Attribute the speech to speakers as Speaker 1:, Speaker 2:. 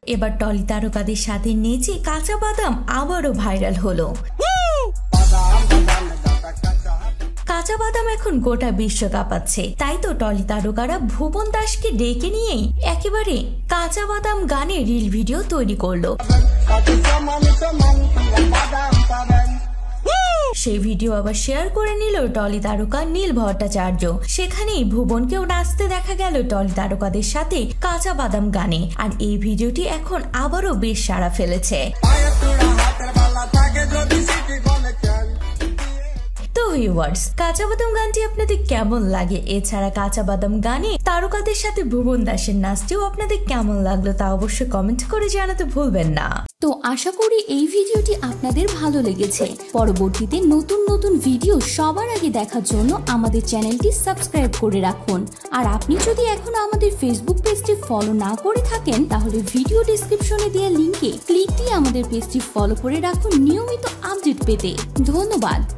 Speaker 1: এবার টলি তারকাদের সাথে নেচে কাঁচা বাদাম আবারও ভাইরাল হলো। কাঁচা বাদাম এখন গোটা বিশ্ব কাঁপাচ্ছে, তাই তো টলি তারকারা ভুবন দাসকে ডেকে নিয়েই একেবারে কাঁচা বাদাম গানে রিল ভিডিও তৈরি করলো। সেই ভিডিও আবার শেয়ার করে নিল টলি তারকা নীল ভট্টাচার্য। সেখানেই ভুবনকেও নাচতে দেখা গেল টলি তারকাদের সাথে কাঁচা বাদাম গানে। আর এই ভিডিওটি এখন আবারও বেশ সাড়া ফেলেছে। তো ভিউয়ার্স, কাঁচা বাদাম গানটি আপনাদের কেমন লাগে? এছাড়া কাঁচা বাদাম গানে তারকাদের সাথে ভুবন দাসের নাচটিও আপনাদের কেমন লাগলো তা অবশ্যই কমেন্ট করে জানাতে ভুলবেন না।
Speaker 2: তো আশা করি এই ভিডিওটি আপনাদের ভালো লেগেছে। পরবর্তীতে নতুন নতুন ভিডিও সবার আগে দেখার জন্য আমাদের চ্যানেলটি সাবস্ক্রাইব করে রাখুন। আর আপনি যদি এখনো আমাদের ফেসবুক পেজটি ফলো না করে থাকেন, তাহলে ভিডিও ডেসক্রিপশনে দেওয়া লিংকে ক্লিক দিয়ে আমাদের পেজটি ফলো করে রাখুন নিয়মিত আপডেট পেতে। ধন্যবাদ।